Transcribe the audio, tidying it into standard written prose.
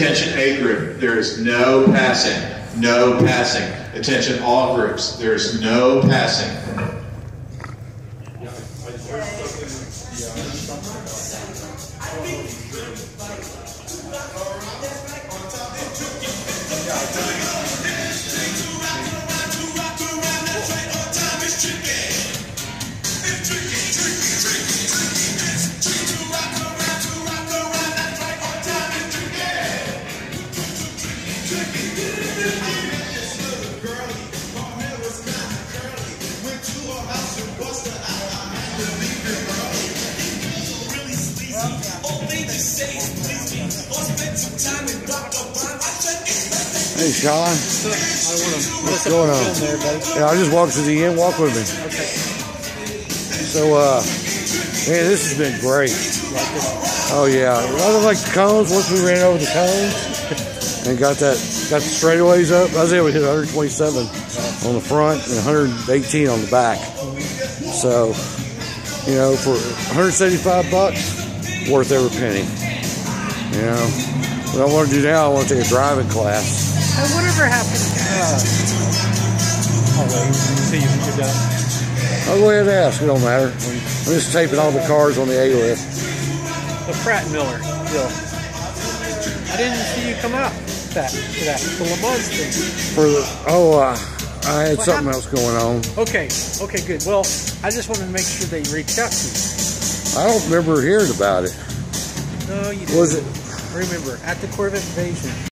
Attention A group, there is no passing. No passing. Attention all groups, there is no passing. Hey Sean, what's going on? Yeah, I just walked to the end. Walk with me. Okay. So, man, this has been great. Oh yeah, I like the cones. Once we ran over the cones and got the straightaways up, I was able to hit 127 on the front and 118 on the back. So, you know, for $175, worth every penny. You know, what I want to do now, I want to take a driving class. And whatever happened, I'll wait until you're done. I'll go ahead and ask, it don't matter. I'm just taping all the cars on the A-lift. The Pratt Miller deal. I didn't see you come out for the Le Mans thing. For the, I had something else going on. Okay, good. Well, I just wanted to make sure they reached out to you. I don't remember hearing about it. No, you didn't. Was it? Remember, at the Corvette Invasion.